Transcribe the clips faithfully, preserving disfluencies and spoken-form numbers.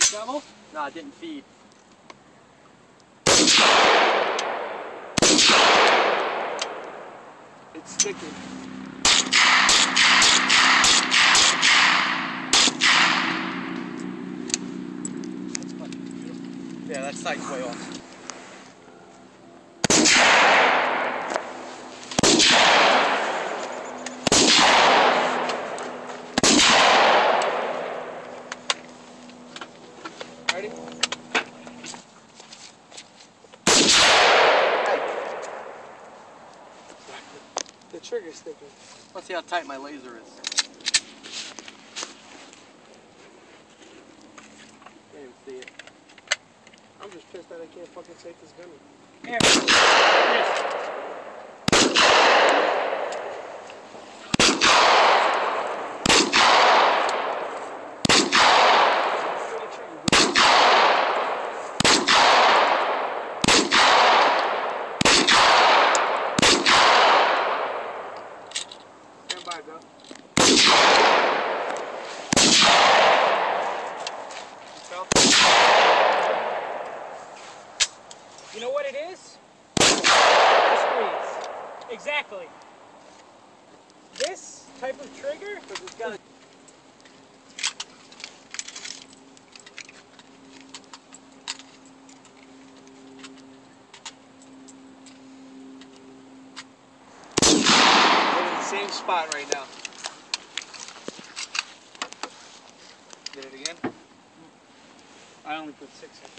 Double? Nah, it didn't feed. It's sticking. Yeah, that sight's way off. Ready? The trigger's sticking. Let's see how tight my laser is. Can't even see it. I'm just pissed that I can't fucking take this gun. Here. Yes. You know what it is? Squeeze. Exactly. This type of trigger, It's got a I'm in the same spot right now. Did it again? I only put six in.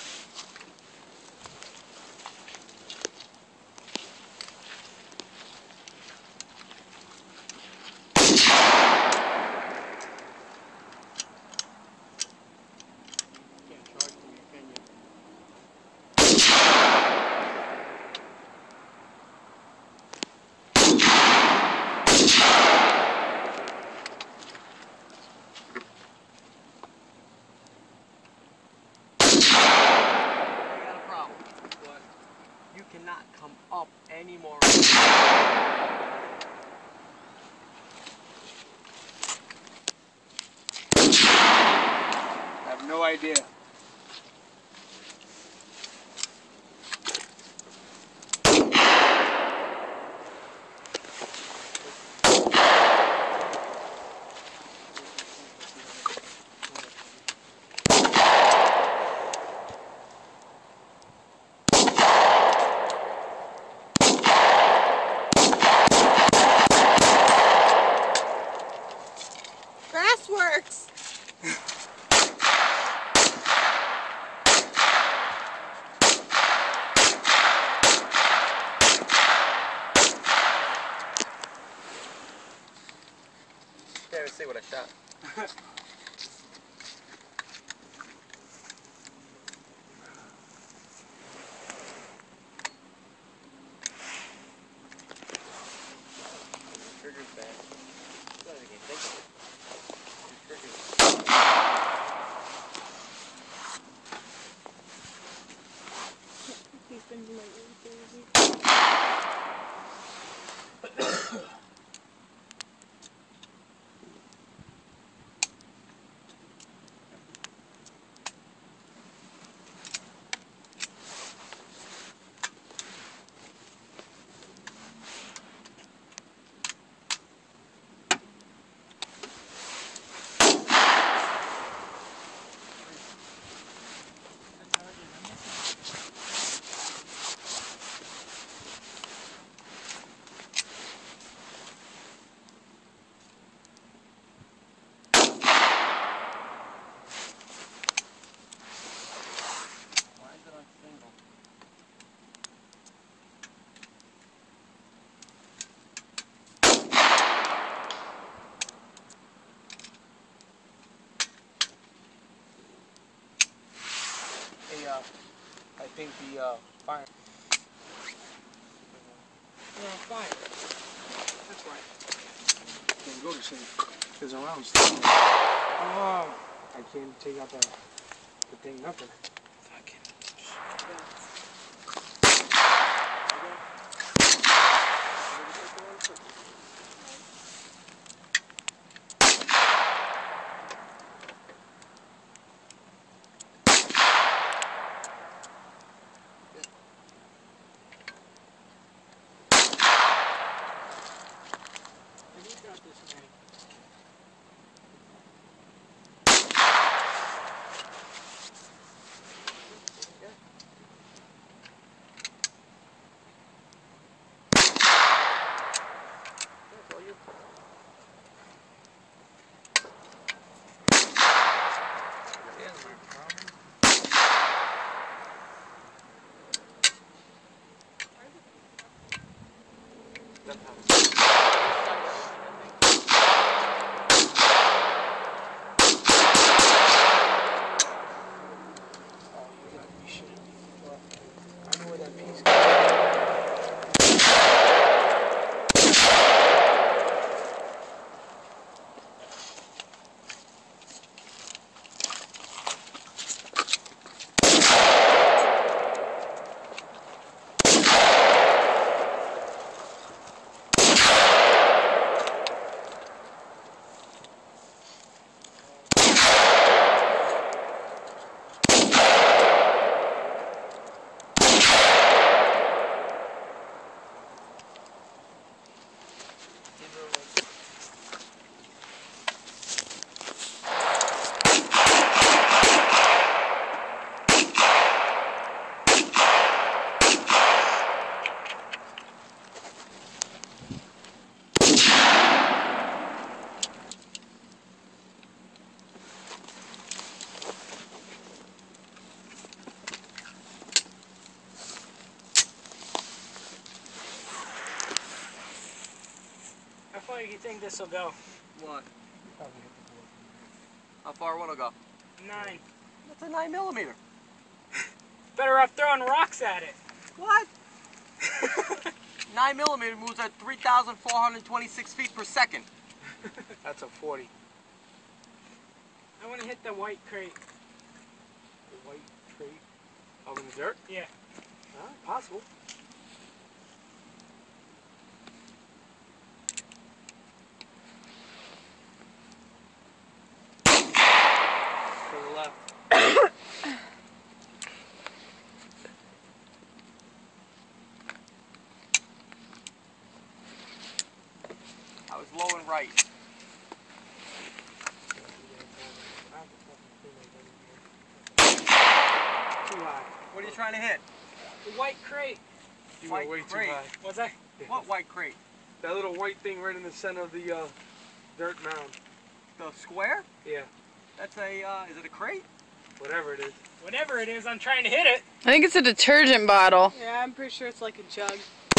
Cannot come up anymore. I have no idea. Works. can't even see what I shot. Trigger's bad. I don't even think of it. These things are like really crazy. Uh, I think the uh, fire. We're on fire. That's right. Can't go to sleep. There's around still. Oh, I can't take out the, the thing, nothing. Fucking shit. Oh, you gotta be shitting me. Well, I know where that piece goes. How far do you think this will go? What? Probably hit the board. How far will it go? Nine. That's a nine millimeter. Better off throwing rocks at it. What? Nine millimeter moves at three thousand four hundred twenty-six feet per second. That's a forty. I want to hit the white crate. The white crate. Oh, in the dirt? Yeah. Huh? Possible. To the left. I was low and right. Too high. What are you trying to hit? The white crate. You White were way crate. too high. Was I? What white crate? That little white thing right in the center of the uh, dirt mound. The square? Yeah. That's a, uh, is it a crate? Whatever it is. Whatever it is, I'm trying to hit it. I think it's a detergent bottle. Yeah, I'm pretty sure it's like a jug.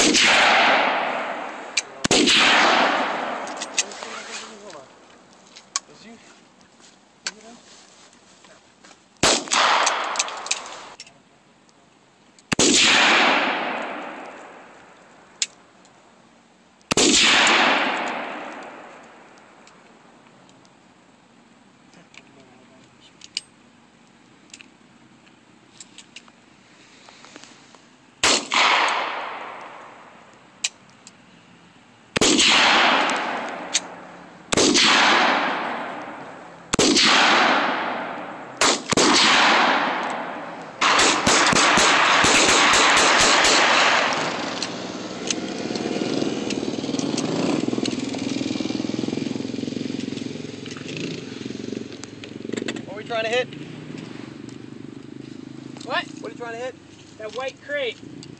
Hold on. Is you? Is it in? What are we trying to hit? What? What are you trying to hit? That white crate.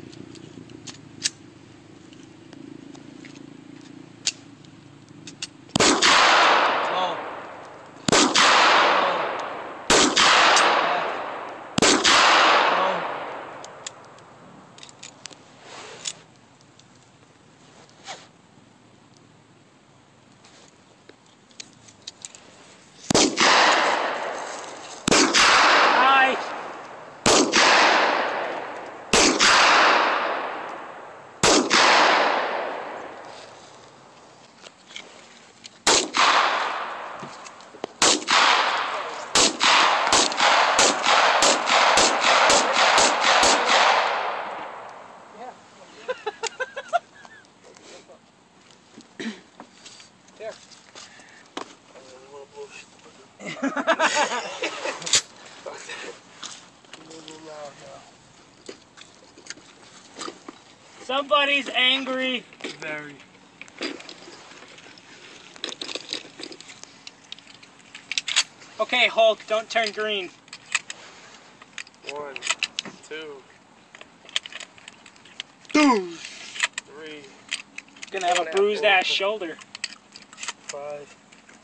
Oh. Aye. Here. Somebody's angry. Very. Okay, Hulk, don't turn green. One, two, three, Gonna have a bruised ass shoulder. five,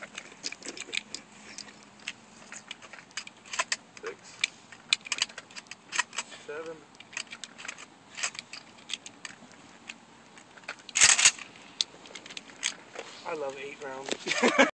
six, seven, I love eight rounds.